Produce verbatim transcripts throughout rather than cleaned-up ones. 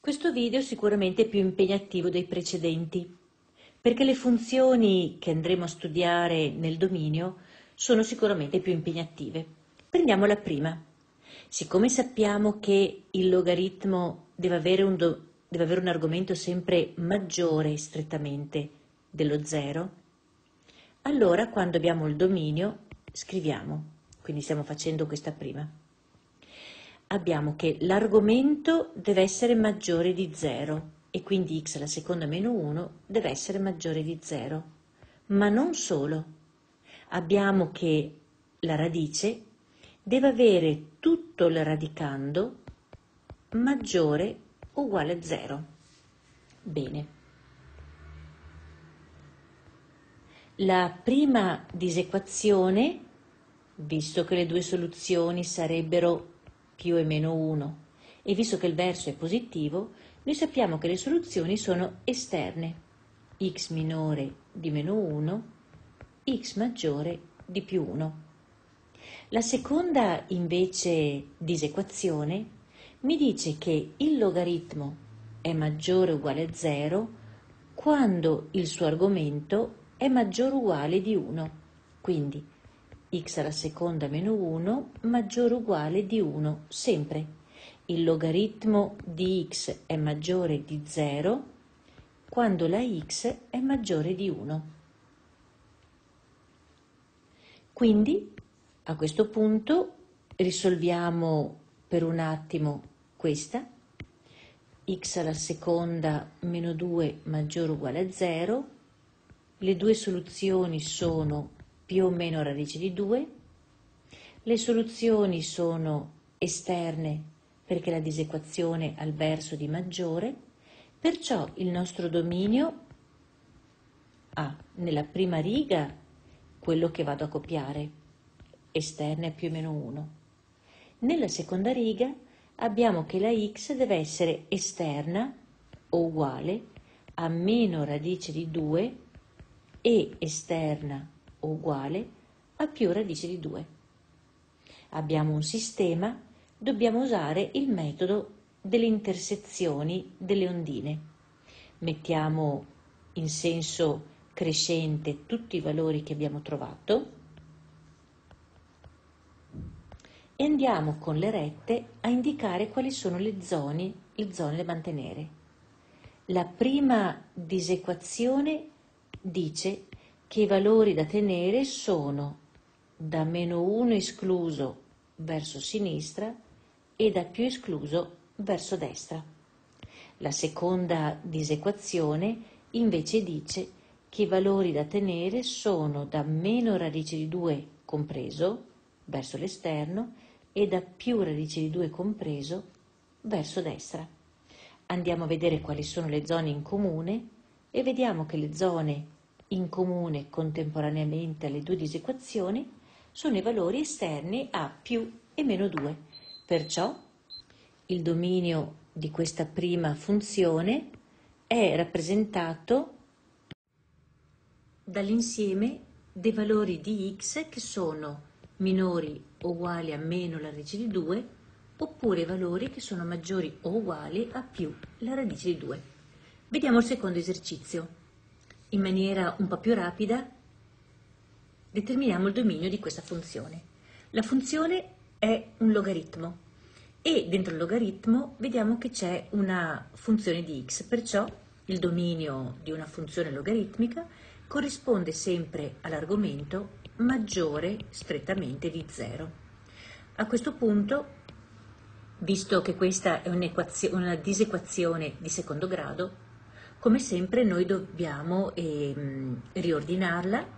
Questo video sicuramente è più impegnativo dei precedenti, perché le funzioni che andremo a studiare nel dominio sono sicuramente più impegnative. Prendiamo la prima. Siccome sappiamo che il logaritmo deve avere un, do, deve avere un argomento sempre maggiore strettamente dello zero, allora quando abbiamo il dominio scriviamo, quindi stiamo facendo questa prima. Abbiamo che l'argomento deve essere maggiore di zero e quindi x alla seconda meno uno deve essere maggiore di zero. Ma non solo. Abbiamo che la radice deve avere tutto il radicando maggiore o uguale a zero. Bene. La prima disequazione, visto che le due soluzioni sarebbero più e meno uno, e visto che il verso è positivo, noi sappiamo che le soluzioni sono esterne, x minore di meno uno, x maggiore di più uno. La seconda, invece, disequazione mi dice che il logaritmo è maggiore o uguale a zero quando il suo argomento è maggiore o uguale di uno, quindi x alla seconda meno uno maggiore o uguale di uno, sempre. Il logaritmo di x è maggiore di zero quando la x è maggiore di uno. Quindi, a questo punto, risolviamo per un attimo questa. X alla seconda meno due maggiore o uguale a zero. Le due soluzioni sono più o meno radice di due. Le soluzioni sono esterne perché la disequazione ha il verso di maggiore, perciò il nostro dominio ha nella prima riga quello che vado a copiare, esterne più o meno uno. Nella seconda riga abbiamo che la x deve essere esterna o uguale a meno radice di due e esterna o uguale a più radice di due. Abbiamo un sistema, dobbiamo usare il metodo delle intersezioni delle ondine. Mettiamo in senso crescente tutti i valori che abbiamo trovato e andiamo con le rette a indicare quali sono le zone, le zone da mantenere. La prima disequazione dice che i valori da tenere sono da meno uno escluso verso sinistra e da più escluso verso destra. La seconda disequazione invece dice che i valori da tenere sono da meno radice di due compreso verso l'esterno e da più radice di due compreso verso destra. Andiamo a vedere quali sono le zone in comune e vediamo che le zone in comune contemporaneamente alle due disequazioni sono i valori esterni a più e meno due. Perciò il dominio di questa prima funzione è rappresentato dall'insieme dei valori di x che sono minori o uguali a meno la radice di due oppure i valori che sono maggiori o uguali a più la radice di due. Vediamo il secondo esercizio. In maniera un po' più rapida determiniamo il dominio di questa funzione. La funzione è un logaritmo e dentro il logaritmo vediamo che c'è una funzione di x, perciò il dominio di una funzione logaritmica corrisponde sempre all'argomento maggiore strettamente di zero. A questo punto, visto che questa è una disequazione di secondo grado, come sempre noi dobbiamo eh, riordinarla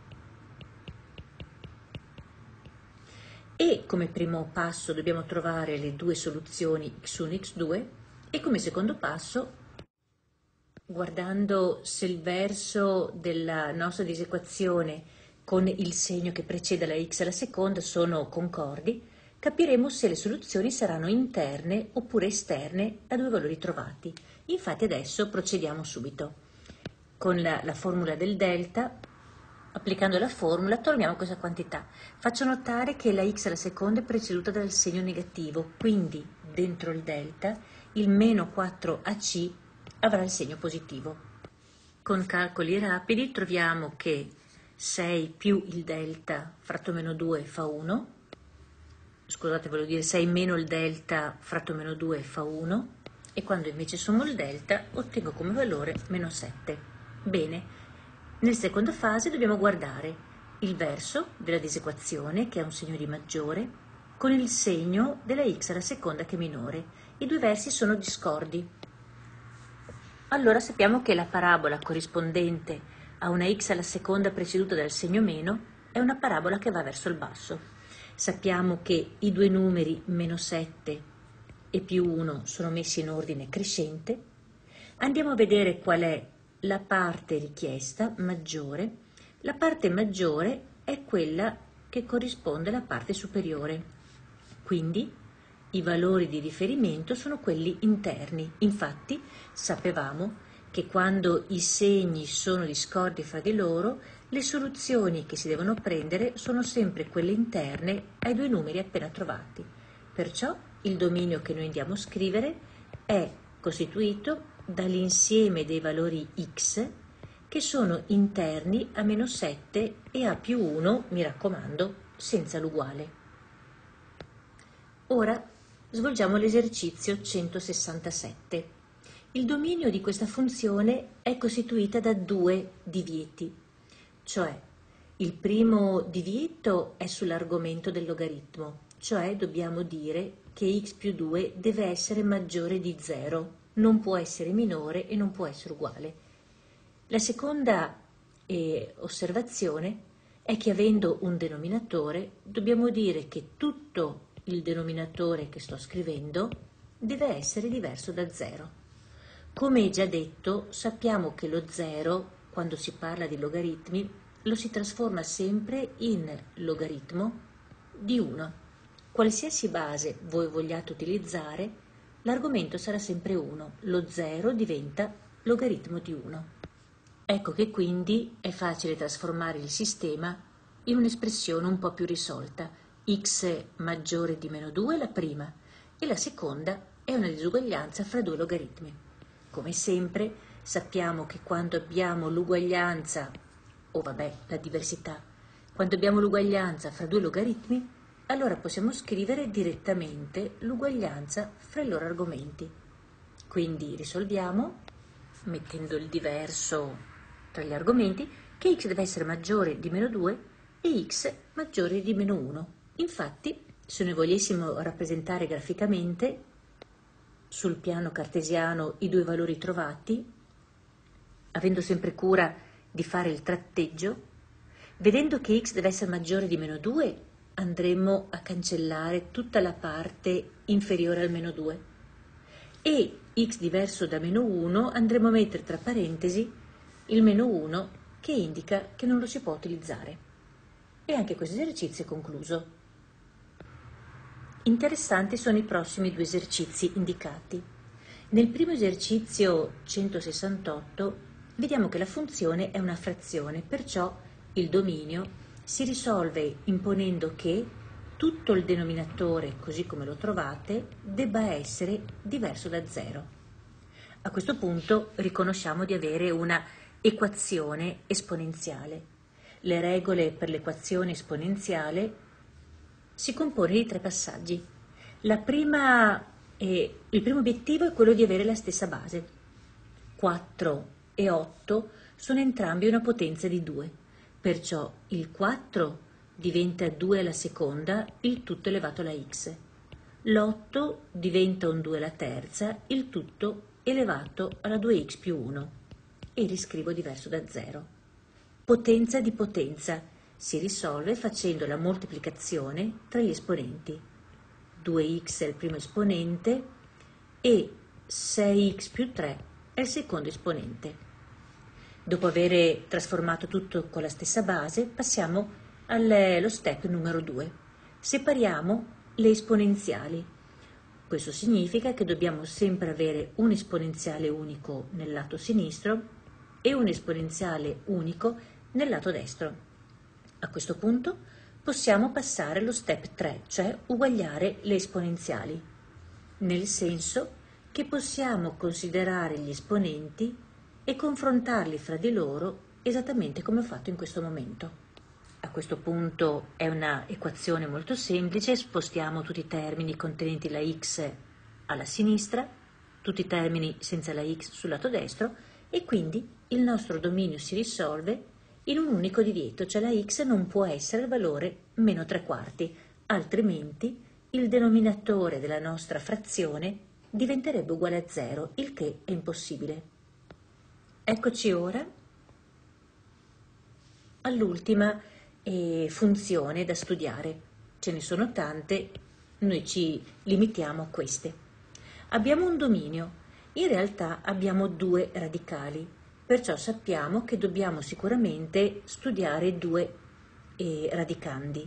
e come primo passo dobbiamo trovare le due soluzioni x uno e x due e come secondo passo, guardando se il verso della nostra disequazione con il segno che precede la x alla seconda sono concordi, capiremo se le soluzioni saranno interne oppure esterne a due valori trovati. Infatti adesso procediamo subito. Con la, la formula del delta, applicando la formula, troviamo questa quantità. Faccio notare che la x alla seconda è preceduta dal segno negativo, quindi dentro il delta il meno quattro A C avrà il segno positivo. Con calcoli rapidi troviamo che sei più il delta fratto meno due fa uno, scusate, volevo dire sei meno il delta fratto meno due fa uno, e quando invece sommo il delta ottengo come valore meno sette. Bene, nella seconda fase dobbiamo guardare il verso della disequazione, che ha un segno di maggiore, con il segno della x alla seconda che è minore. I due versi sono discordi. Allora sappiamo che la parabola corrispondente a una x alla seconda preceduta dal segno meno è una parabola che va verso il basso. Sappiamo che i due numeri meno sette e più uno sono messi in ordine crescente. Andiamo a vedere qual è la parte richiesta maggiore. La parte maggiore è quella che corrisponde alla parte superiore. Quindi i valori di riferimento sono quelli interni. Infatti sapevamo che quando i segni sono discordi fra di loro, le soluzioni che si devono prendere sono sempre quelle interne ai due numeri appena trovati. Perciò il dominio che noi andiamo a scrivere è costituito dall'insieme dei valori x che sono interni a meno sette e a più uno, mi raccomando, senza l'uguale. Ora svolgiamo l'esercizio centosessantasette. Il dominio di questa funzione è costituita da due divieti, cioè il primo divieto è sull'argomento del logaritmo, cioè dobbiamo dire che x più due deve essere maggiore di zero, non può essere minore e non può essere uguale. La seconda eh, osservazione è che avendo un denominatore dobbiamo dire che tutto il denominatore che sto scrivendo deve essere diverso da zero. Come già detto, sappiamo che lo zero, quando si parla di logaritmi, lo si trasforma sempre in logaritmo di uno. Qualsiasi base voi vogliate utilizzare, l'argomento sarà sempre uno. Lo zero diventa logaritmo di uno. Ecco che quindi è facile trasformare il sistema in un'espressione un po' più risolta. X maggiore di meno due è la prima e la seconda è una disuguaglianza fra due logaritmi. Come sempre sappiamo che quando abbiamo l'uguaglianza, o vabbè la diversità, quando abbiamo l'uguaglianza fra due logaritmi, allora possiamo scrivere direttamente l'uguaglianza fra i loro argomenti. Quindi risolviamo mettendo il diverso tra gli argomenti che x deve essere maggiore di meno due e x maggiore di meno uno. Infatti, se noi volessimo rappresentare graficamente sul piano cartesiano i due valori trovati, avendo sempre cura di fare il tratteggio, vedendo che x deve essere maggiore di meno due, andremo a cancellare tutta la parte inferiore al meno due e x diverso da meno uno andremo a mettere tra parentesi il meno uno che indica che non lo si può utilizzare. E anche questo esercizio è concluso. Interessanti sono i prossimi due esercizi indicati. Nel primo esercizio centosessantotto vediamo che la funzione è una frazione, perciò il dominio si risolve imponendo che tutto il denominatore, così come lo trovate, debba essere diverso da zero. A questo punto riconosciamo di avere una equazione esponenziale. Le regole per l'equazione esponenziale si compone di tre passaggi. La prima, eh, il primo obiettivo è quello di avere la stessa base. quattro e otto sono entrambi una potenza di due, perciò il quattro diventa due alla seconda, il tutto elevato alla x. L'otto diventa un due alla terza, il tutto elevato alla due x più uno. E riscrivo diverso da zero. Potenza di potenza si risolve facendo la moltiplicazione tra gli esponenti. due x è il primo esponente e sei x più tre è il secondo esponente. Dopo aver trasformato tutto con la stessa base, passiamo allo step numero due. Separiamo le esponenziali. Questo significa che dobbiamo sempre avere un esponenziale unico nel lato sinistro e un esponenziale unico nel lato destro. A questo punto possiamo passare allo step tre, cioè uguagliare le esponenziali, nel senso che possiamo considerare gli esponenti e confrontarli fra di loro esattamente come ho fatto in questo momento. A questo punto è una equazione molto semplice, spostiamo tutti i termini contenenti la x alla sinistra, tutti i termini senza la x sul lato destro e quindi il nostro dominio si risolve in un unico divieto, cioè la x non può essere il valore meno tre quarti, altrimenti il denominatore della nostra frazione diventerebbe uguale a zero, il che è impossibile. Eccoci ora all'ultima eh, funzione da studiare. Ce ne sono tante, noi ci limitiamo a queste. Abbiamo un dominio, in realtà abbiamo due radicali, perciò sappiamo che dobbiamo sicuramente studiare due eh, radicandi.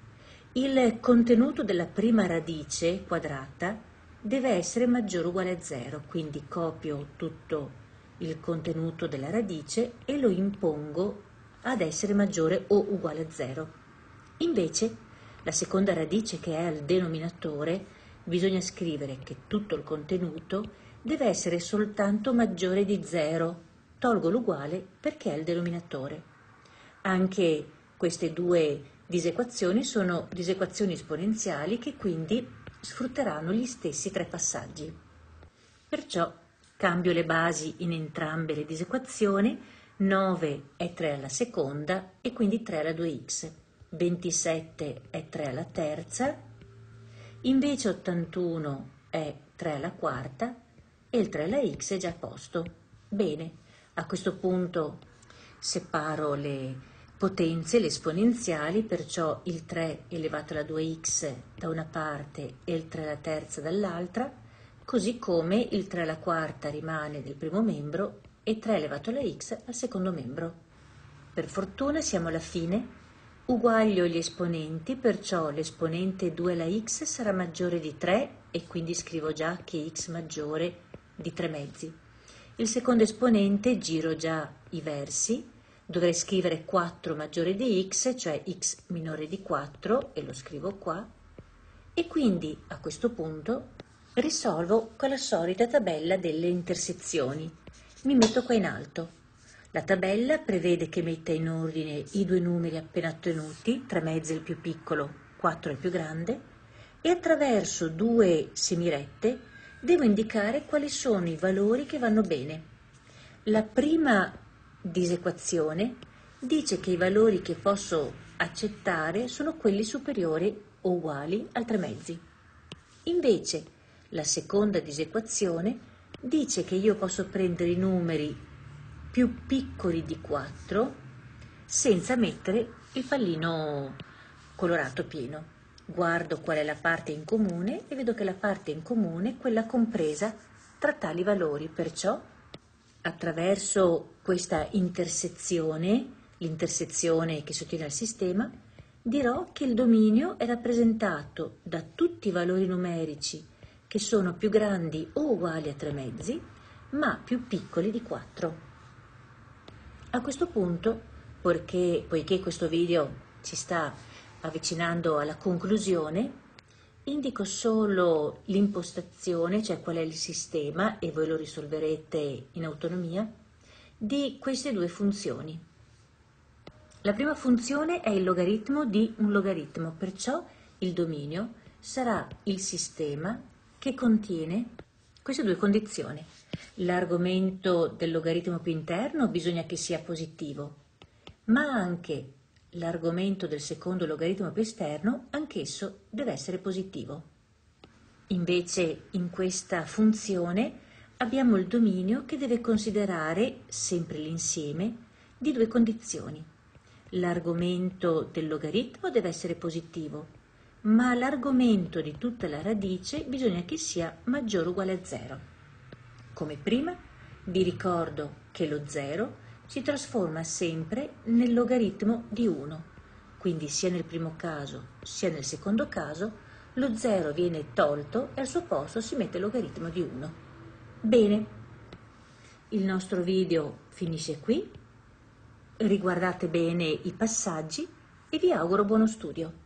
Il contenuto della prima radice quadrata deve essere maggiore o uguale a zero, quindi copio tutto il contenuto della radice e lo impongo ad essere maggiore o uguale a zero. Invece, la seconda radice, che è al denominatore, bisogna scrivere che tutto il contenuto deve essere soltanto maggiore di zero. Tolgo l'uguale perché è il denominatore. Anche queste due disequazioni sono disequazioni esponenziali che quindi sfrutteranno gli stessi tre passaggi. Perciò cambio le basi in entrambe le disequazioni. nove è tre alla seconda e quindi tre alla due x. ventisette è tre alla terza, invece ottantuno è tre alla quarta e il tre alla x è già a posto. Bene, a questo punto separo le potenze, le esponenziali, perciò il tre elevato alla due x da una parte e il tre alla terza dall'altra, così come il tre alla quarta rimane del primo membro e tre elevato alla x al secondo membro. Per fortuna siamo alla fine, uguaglio gli esponenti, perciò l'esponente due alla x sarà maggiore di tre e quindi scrivo già che x maggiore di tre mezzi. Il secondo esponente giro già i versi, dovrei scrivere quattro maggiore di x, cioè x minore di quattro, e lo scrivo qua, e quindi a questo punto risolvo con la solita tabella delle intersezioni. Mi metto qua in alto. La tabella prevede che metta in ordine i due numeri appena ottenuti, tre mezzi è il più piccolo, quattro è il più grande, e attraverso due semirette devo indicare quali sono i valori che vanno bene. La prima disequazione dice che i valori che posso accettare sono quelli superiori o uguali al tre mezzi. Invece la seconda disequazione dice che io posso prendere i numeri più piccoli di quattro senza mettere il pallino colorato pieno. Guardo qual è la parte in comune e vedo che la parte in comune è quella compresa tra tali valori, perciò attraverso questa intersezione, l'intersezione che sostiene il sistema, dirò che il dominio è rappresentato da tutti i valori numerici che sono più grandi o uguali a tre mezzi, ma più piccoli di quattro. A questo punto, poiché, poiché questo video ci sta avvicinando alla conclusione, indico solo l'impostazione, cioè qual è il sistema, e voi lo risolverete in autonomia, di queste due funzioni. La prima funzione è il logaritmo di un logaritmo, perciò il dominio sarà il sistema che contiene queste due condizioni. L'argomento del logaritmo più interno bisogna che sia positivo, ma anche l'argomento del secondo logaritmo più esterno, anch'esso deve essere positivo. Invece in questa funzione abbiamo il dominio che deve considerare sempre l'insieme di due condizioni. L'argomento del logaritmo deve essere positivo, ma l'argomento di tutta la radice bisogna che sia maggiore o uguale a zero. Come prima, vi ricordo che lo zero si trasforma sempre nel logaritmo di uno, quindi sia nel primo caso sia nel secondo caso lo zero viene tolto e al suo posto si mette il logaritmo di uno. Bene, il nostro video finisce qui, riguardate bene i passaggi e vi auguro buono studio.